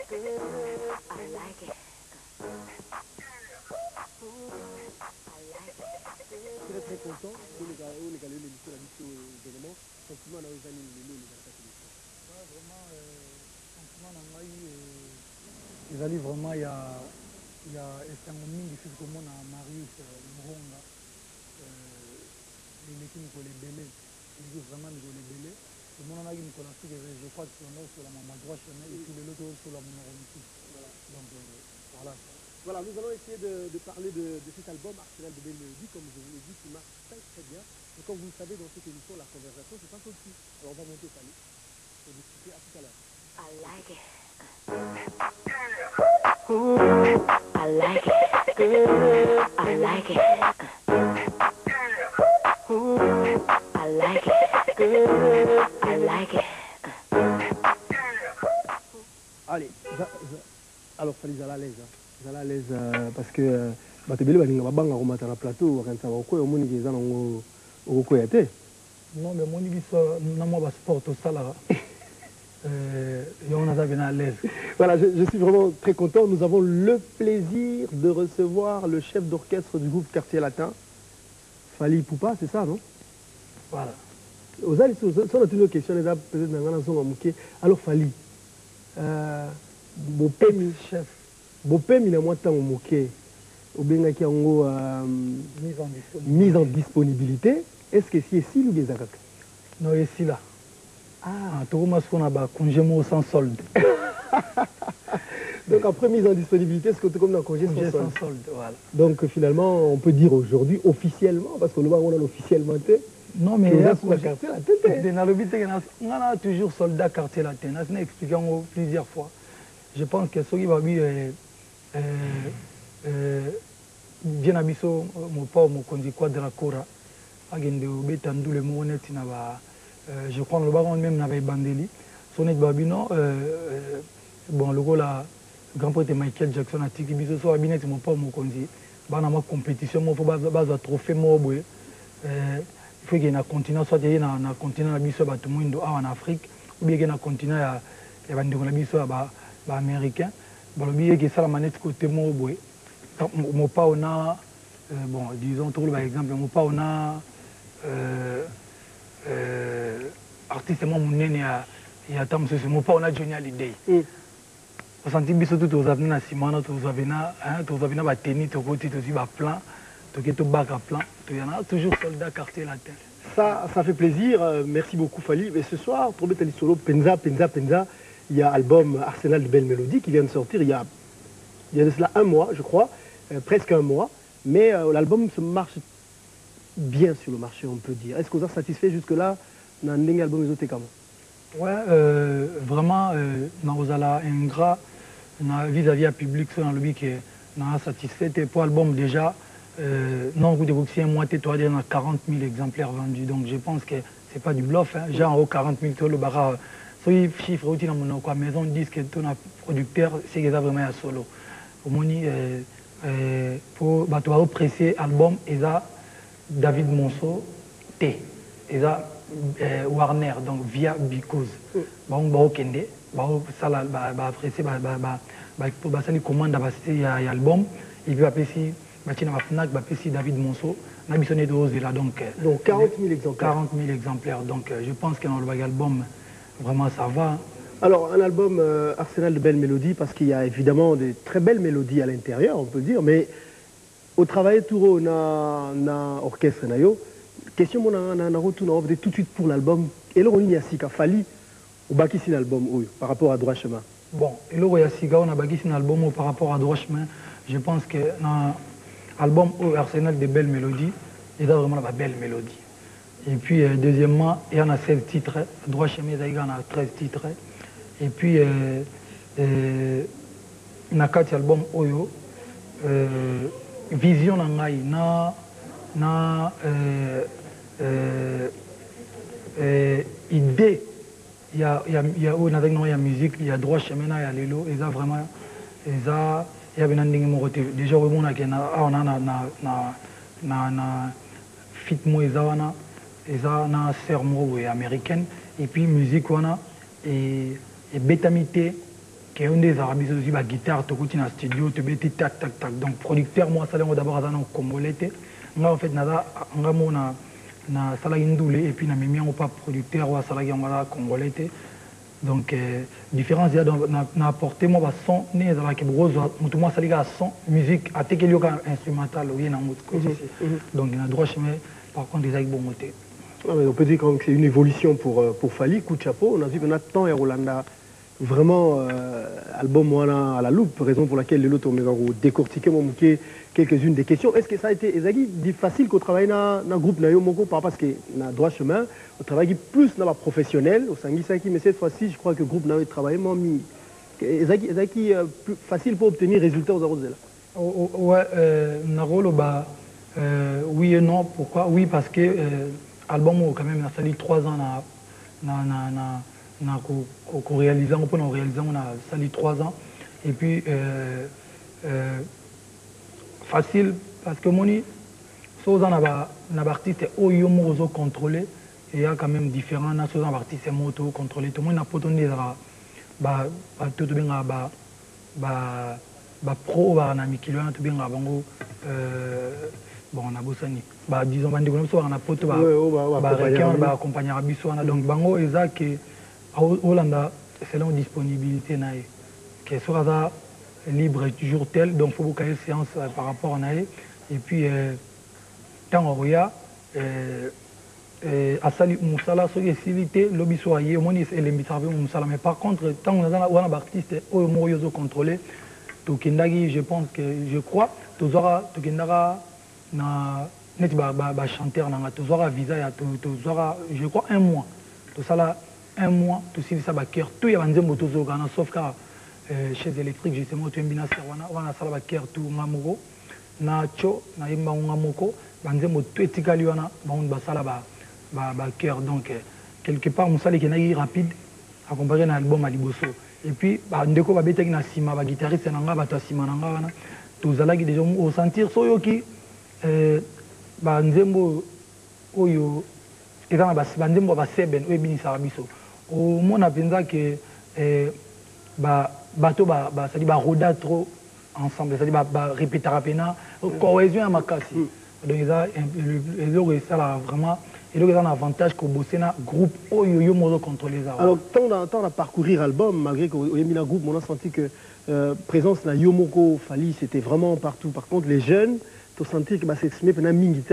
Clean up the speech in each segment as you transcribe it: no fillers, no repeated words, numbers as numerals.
Très très content que les gars l'émission événement sentiment dans les années les alliés vraiment il y a esango mingi fisi komona Marius Muhonga eleki mikolo ebele eleki vraiment mikolo ebele emonanaki mikolo afike je crois que tono osola mama droit chemin et puis lelo tozosola monoko mosusu donc voilà. Voilà, nous allons essayer de parler de cet album Arsenal de Belle Mélodie, comme je vous l'ai dit, qui marche très très bien. Et comme vous le savez, dans cette émission, la conversation, c'est pas possible. Alors on va monter ça pour discuter à tout à l'heure. I like it. I like it. I like it. I like it. I like it. Allez, alors Fally, à l'aise. Vous allez à l'aise parce que batebele balinga babanga komata na plateau bakanisa bakoya omoni eza nango okokoya te. Non mais moni biso na moi ba sport tosala on a bien à l'aise. Voilà, je suis vraiment très content. Nous avons le plaisir de recevoir le chef d'orchestre du groupe Quartier Latin, Fally Ipupa, c'est ça, non? Voilà. Aux alliés, ça on a une question, peut-être dans la zone à alors Fally, Bopemi, chef. Bopemi na mwata moké, ou bien qui en mise en disponibilité. Est-ce que c'est ici ou des agak? Non, ici là. Ah, tout le monde a congé sans solde. Donc après mise en disponibilité, c'est comme dans congé sans solde. Voilà. Donc finalement, on peut dire aujourd'hui officiellement, parce que le on a officiellement. Non, mais il y a toujours soldat quartier latin. Je l'ai expliqué plusieurs fois. Je pense que ce qui va bien à Bisso, mon père, mon conduit Quadracora, je crois que le baron même n'avait bandeli. Son babino, bon, le gars, grand poète Michael Jackson a tiré Bisso, soit Abinet, mon père, mon conduit. Dans ma compétition, il faut un trophée mobile. Il faut qu'il y ait un continent, soit il y ait un continent à Bisso, en Afrique, ou bien il y ait un continent à Bisso, américain. Bon, le billet qui est ça la manette côté mobile. Mon pas on a, bon, disons, tout par exemple, mon pas on a artiste mon nene il y a tant c'est mon pas on a Johnny Hallyday. On sentit biso tout aux avenants à Simona, tous aux avenants à tennis, tout côté aussi bas plan, tout qui est tout bas à plan, tout y en a toujours soldat quartier latin. Ça fait plaisir. Merci beaucoup Fally. Mais ce soir, pour mettre les solo Penza, il y a l'album Arsenal de Belle Mélodie qui vient de sortir il y a de cela un mois, je crois, presque un mois. Mais l'album se marche bien sur le marché, on peut dire. Est-ce que vous êtes satisfait jusque-là dans l'album des autres? Ouais, vraiment, nous avons un gras vis-à-vis du public, dans le qui est satisfait. Et pour l'album déjà, non, vous avez un mois, il y a 40 000 exemplaires vendus. Donc je pense que ce n'est pas du bluff. Hein. Genre, en haut, 40 000, le barra. So il chiffre aussi dans mon maison disque que ton producteur c'est que ça vraiment un solo au moni pour bateau pressé album et ça David Monceau T et ça Warner donc via Because bon bah kende bah ça là bah pressé pour bah ça lui commande à passer il y a album il veut appeler si Matina Fnac va appeler si David Monceau n'a bisonné de rose là donc 40 000 exemplaires 40 000 exemplaires donc je pense que dans le album vraiment, ça va. Alors, un album Arsenal de Belle Mélodie, parce qu'il y a évidemment des très belles mélodies à l'intérieur, on peut dire, mais au travail, tout na orchestre, question, on a retourné tout de suite pour l'album. Et là, on y a Sika Fally, au Bakissin album, par rapport à Droit Chemin. Bon, et là, il y a Sika, on a Bakissin album par rapport à Droit Chemin. Je pense que dans l'album Arsenal de Belle Mélodie, il y a vraiment la belle mélodie. Et puis, deuxièmement, il y en a 16 titres. Droit chemin, il y en a 13 titres. Et puis, il y a 4 albums Oyo. Vision Nangai, idée. Il y a musique, il y a droit chemin, il y a l'élo. Et ça, vraiment, il y a déjà, on a fit moi et ça na sermo américaine et puis musique wana et bétamité qui est un des arabes aussi la guitare to kuti na studio to beti tac tac tac donc producteur moi ça d'abord à dans congolais nga en fait nada nga mona na sala indule et puis na mimi on pas producteur ou sala ngala congolais donc différence na apporté moi ba son né za ki brozo mutu moi sali ga son musique a te kelio ka instrumental ou na mutu donc na droit chemin par contre des avec bon côté. On peut dire quand même que c'est une évolution pour Fally, coup de chapeau. On a vu que Nathan et Rolanda, vraiment, album à la loupe, raison pour laquelle les autres ont décortiqué quelques-unes des questions. Est-ce que ça a été facile qu'on travaille dans le groupe Nayo Moko parce que dans droit chemin, on travaille plus dans la professionnelle, au Sangui Saki, mais cette fois-ci, je crois que le groupe Nayo travaille moins mis. Est-ce plus facile pour obtenir résultats aux Arrozela? Ouais, Narolo, oui et non. Pourquoi? Oui, parce que album quand même a sali 3 ans qu'on réalise, on a sali 3 ans et puis facile parce que moni so za na artiste oyo mozo contrôler et il y a quand même différents na so za artiste moto contrôler tout le monde na poto ndeza tout benga pro na mikilo na tout benga bango bon on a bossani disons bandi ko so na poto ba accompagner biso na donc bango eza que Hollanda selon disponibilité na que soit ça libre toujours tel donc faut beaucoup de séance par rapport à nae et puis tant on regarde à sali musala so facilité lobby soyé au moins c'est l'imbitarbe musala mais par contre tant on a un artiste au moyo contrôler to kindagi je pense que je crois to zora to kindara na net ba chanteur na to zora visa ya to zora je crois 1 mois to sala 1 mois to si ça ba cœur tout ya banzembo to zo kana sauf car chez électrique justement tu mbina serwana wana sala ba cœur tout ngamoko na cho na yimba ngamoko banzembo tout etikali wana ba sala ba cœur donc quelque part musali kenaki rapide à comparer na album à liboso et puis ndeko ba betaki na sima ba guitariste na nga ba to sima na nga wana to zalaki déjà au sentir soyoki banzembo oyo eza na banzembo ba seben oyo binisa biso au mona penza que bato c'est-à-dire roda trop ensemble c'est-à-dire répéter rapidement cohésion à makasi donc ils ça là vraiment et donc ils ont un avantage que bosser na groupe oyo yo mozo contrôler ça alors tant à parcourir album malgré qu'au mis la groupe on a senti que présence na Yomoko Fally c'était vraiment partout par contre les jeunes tu sentir que s'exprimer pendant mingité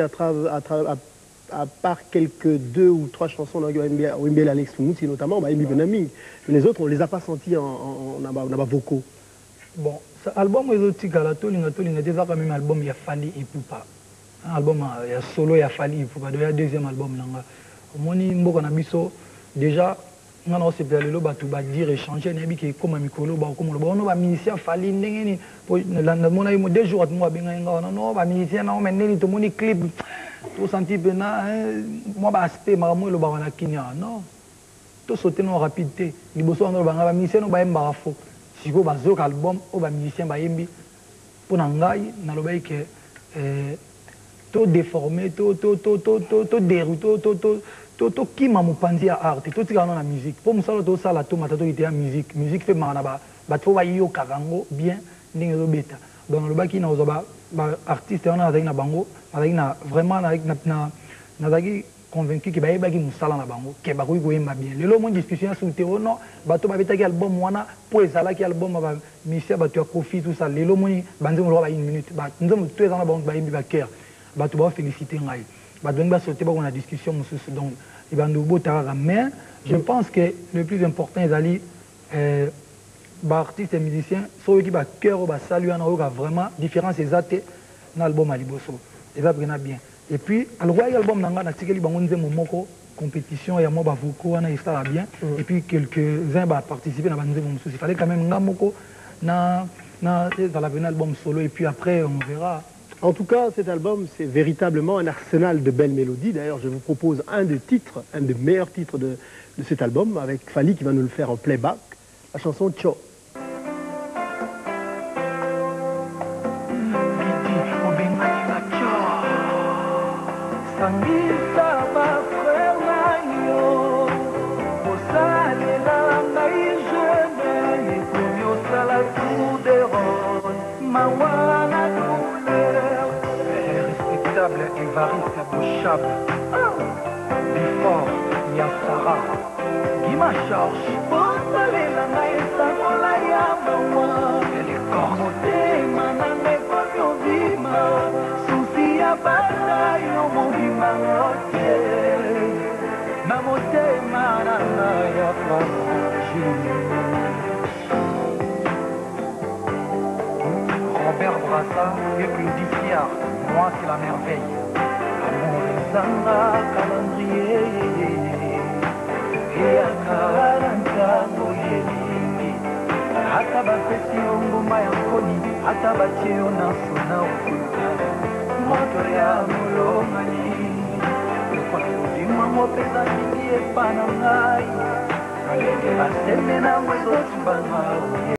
à part quelques 2 ou 3 chansons dans Wimbe Alex Mouti notamment les autres on les a pas sentis en vocaux. Bon cet album les autres linga déjà quand même album il y a Fally et Poupa un album il y a solo il y a Fally et Poupa il y a deuxième album nanga moni mboko na biso déjà on a aussi le batu ba dire échanger na bi ke comme mikolo ba comme le bon ba musicien Fally ndenge ni pour la mona yo 2 jours moi benga nga non ba musicien na mais ndeni to moni clip tout senti bena moi ba aspect maramu le ba na kinya non tout sauter non rapidité liboso on ba musicien no ba emba fo siko ba zo album o ba musicien ba yembi pour na ngai na lo ba ke tout déformé tout dérouté tout qui m'a mopanzi à art tout tika na musique pour musala to sala to mata to ite musique fait mana ba to ba yo karango bien ndenge zo beta donc le baki na ozoba artiste on a avec na bango avec na vraiment avec na dagi convaincu que ba yebaki musala na bango ke ba ko yemba bien lelo mon discussion sur théo non ba to ba betaki album wana pour ezala ki album ba misia ba to profit tout ça lelo moni banzemo lo ba 1 minute ba nzemo to ezana ba yembi ba cœur ba to ba féliciter ngai ba donc ba sauter ba on a discussion mususu donc il va nous botarara mais je pense que le plus important ezali artiste et musicien ceux qui ba cœur ba saluer na oka vraiment différence ezate na album à liboso eza vraiment bien et puis alors album nanga na tikeli bango nzembo moko compétition ya mo ba voko wana ça bien et puis quelques-uns ba participer na banzembo mususu il fallait quand même nga moko na dans la album solo et puis après on verra. En tout cas, cet album, c'est véritablement un arsenal de belles mélodies. D'ailleurs, je vous propose un des meilleurs titres de cet album, avec Fally qui va nous le faire en playback, la chanson Cho. mawana couleur. Respectable Évariste Bouchable, Bifort Yassara, Guima Georges, Bonsalela Naesamola Yamawa, Motema Naneko Yovima, Susi Abata Yomobima Ote, Namotema Nanaya Franchi. Robert Brassard et Claudie Fiard, moi c'est la merveille. Amour et Zanga, calendrier. Et à Karanta, Moyeli. Ataba Fessiongo Mayakoni, Ataba Tiona Sona Okuta. Motoya Molomani. Le Kwakudi Mamo Pesani et Panamai. Aleke Asemena Mwezo Tubanga.